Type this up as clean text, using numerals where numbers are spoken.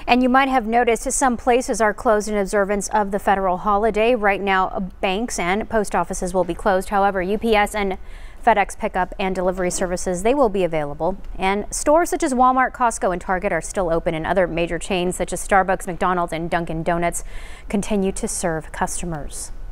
And you might have noticed some places are closed in observance of the federal holiday. Right now, banks and post offices will be closed. However, UPS and FedEx pickup and delivery services, they will be available. And stores such as Walmart, Costco, and Target are still open, and other major chains such as Starbucks, McDonald's, and Dunkin' Donuts continue to serve customers.